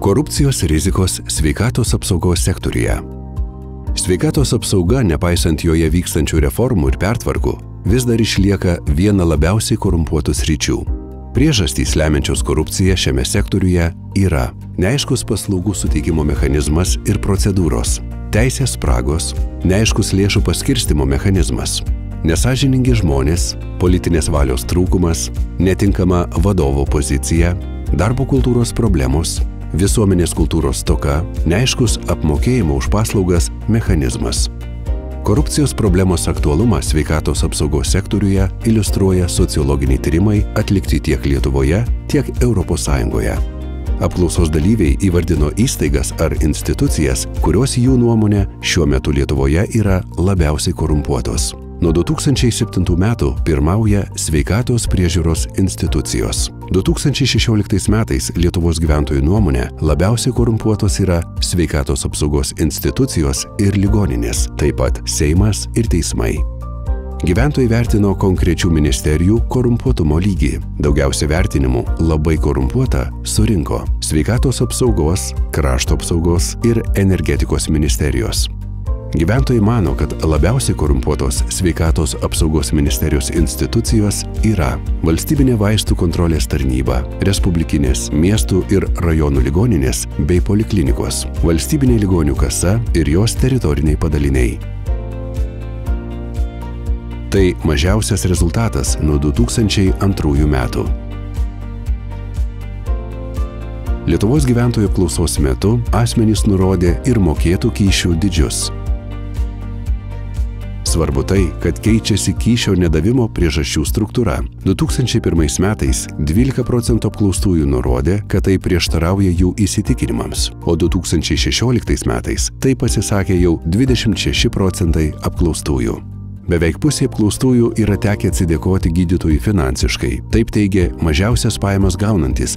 Korupcijos rizikos sveikatos apsaugos sektoriuje. Sveikatos apsauga, nepaisant joje vykstančių reformų ir pertvarkų, vis dar išlieka viena labiausiai korumpuotų sričių. Priežastys lemiančios korupciją šiame sektoriuje yra neaiškus paslaugų suteikimo mechanizmas ir procedūros, teisės spragos, neaiškus lėšų paskirstimo mechanizmas, nesąžiningi žmonės, politinės valios trūkumas, netinkama vadovo pozicija, darbo kultūros problemos, visuomenės kultūros stoka, neaiškus apmokėjimo už paslaugas mechanizmas. Korupcijos problemos aktualumą sveikatos apsaugos sektoriuje iliustruoja sociologiniai tyrimai atlikti tiek Lietuvoje, tiek Europos Sąjungoje. Apklausos dalyviai įvardino įstaigas ar institucijas, kurios jų nuomonė šiuo metu Lietuvoje yra labiausiai korumpuotos. Nuo 2007 metų pirmauja sveikatos priežiūros institucijos. 2016 metais Lietuvos gyventojų nuomonė labiausiai korumpuotos yra sveikatos apsaugos institucijos ir ligoninės, taip pat Seimas ir teismai. Gyventojai vertino konkrečių ministerijų korumpuotumo lygį. Daugiausia vertinimų labai korumpuota surinko sveikatos apsaugos, krašto apsaugos ir energetikos ministerijos. Gyventojai mano, kad labiausiai korumpuotos sveikatos apsaugos ministerijos institucijos yra Valstybinė vaistų kontrolės tarnyba, respublikinės, miestų ir rajonų ligoninės bei poliklinikos, Valstybinė ligonių kasa ir jos teritoriniai padaliniai. Tai mažiausias rezultatas nuo 2002 metų. Lietuvos gyventojų apklausos metu asmenys nurodė ir mokėtų kyšių dydžius. Svarbu tai, kad keičiasi kyšio nedavimo priežasčių struktūra. 2001 metais 12% apklaustųjų nurodė, kad tai prieštarauja jų įsitikinimams, o 2016 metais tai pasisakė jau 26% apklaustųjų. Beveik pusė apklaustųjų yra tekę atsidėkoti gydytojui finansiškai. Taip teigė mažiausias pajamas gaunantis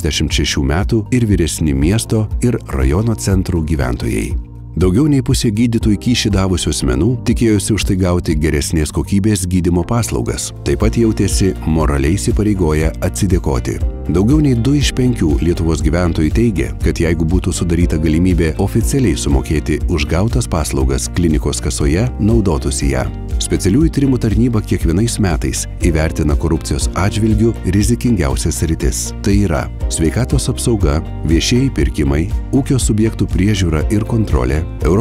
46 metų ir vyresni miesto ir rajono centrų gyventojai. Daugiau nei pusė gydytojų kyšį davusių asmenų tikėjosi už tai gauti geresnės kokybės gydymo paslaugas. Taip pat jautėsi moraliai įsipareigoję atsidėkoti. Daugiau nei 2 iš 5 Lietuvos gyventojų teigė, kad jeigu būtų sudaryta galimybė oficialiai sumokėti už gautas paslaugas klinikos kasoje, naudotųsi ją. Specialiųjų tyrimų tarnyba kiekvienais metais įvertina korupcijos atžvilgių rizikingiausias sritis. Tai yra sveikatos apsauga, viešieji pirkimai, ūkio subjektų priežiūra ir kontrolė,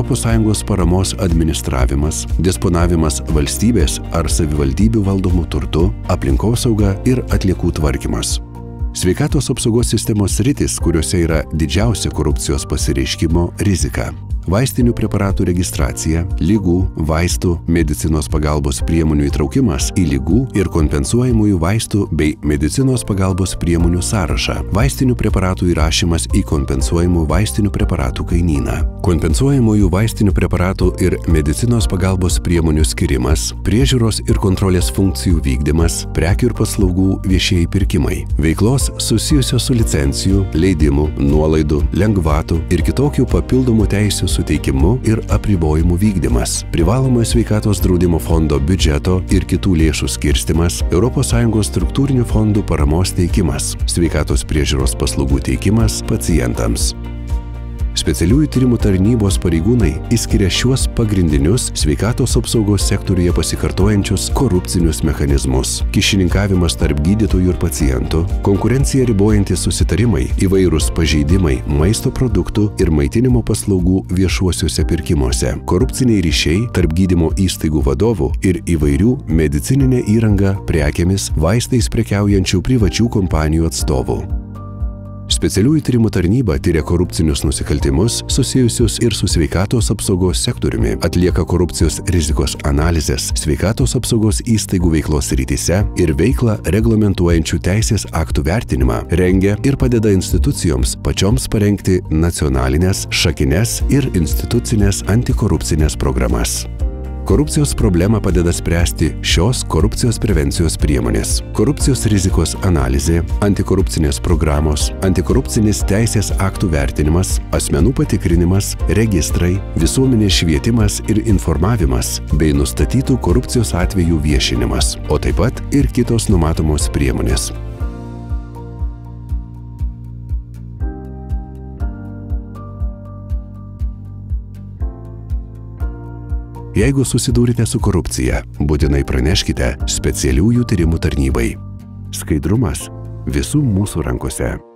ES paramos administravimas, disponavimas valstybės ar savivaldybių valdomų turtų, aplinkosauga ir atliekų tvarkymas. Sveikatos apsaugos sistemos sritis, kuriuose yra didžiausia korupcijos pasireiškimo rizika. Vaistinių preparatų registracija, ligų, vaistų, medicinos pagalbos priemonių įtraukimas į ligų ir kompensuojamųjų vaistų bei medicinos pagalbos priemonių sąrašą, vaistinių preparatų įrašymas į kompensuojamų vaistinių preparatų kainyną, kompensuojamųjų vaistinių preparatų ir medicinos pagalbos priemonių skirimas, priežiūros ir kontrolės funkcijų vykdymas, prekių ir paslaugų viešieji pirkimai, veiklos susijusios su licencijų, leidimų, nuolaidų, lengvatų ir kitokių papildomų teisių suteikimu ir apribojimų vykdymas, privalomojo sveikatos draudimo fondo biudžeto ir kitų lėšų skirstymas, ES struktūrinių fondų paramos teikimas, sveikatos priežiūros paslaugų teikimas pacientams. Specialiųjų tyrimų tarnybos pareigūnai išskiria šiuos pagrindinius sveikatos apsaugos sektoriuje pasikartojančius korupcinius mechanizmus: kyšininkavimas tarp gydytojų ir pacientų, konkurenciją ribojantys susitarimai, įvairūs pažeidimai maisto produktų ir maitinimo paslaugų viešuosiuose pirkimuose, korupciniai ryšiai tarp gydymo įstaigų vadovų ir įvairių medicininę įrangą, prekėmis, vaistais prekiaujančių privačių kompanijų atstovų. Specialiųjų tyrimų tarnyba tyria korupcinius nusikaltimus susijusius ir su sveikatos apsaugos sektoriumi, atlieka korupcijos rizikos analizės sveikatos apsaugos įstaigų veiklos srityse ir veiklą reglamentuojančių teisės aktų vertinimą, rengia ir padeda institucijoms pačioms parengti nacionalinės, šakines ir institucinės antikorupcinės programas. Korupcijos problemą padeda spręsti šios korupcijos prevencijos priemonės: korupcijos rizikos analizė, antikorupcinės programos, antikorupcinis teisės aktų vertinimas, asmenų patikrinimas, registrai, visuomenės švietimas ir informavimas bei nustatytų korupcijos atvejų viešinimas, o taip pat ir kitos numatomos priemonės. Jeigu susidūrite su korupcija, būtinai praneškite specialiųjų tyrimų tarnybai. Skaidrumas visų mūsų rankose.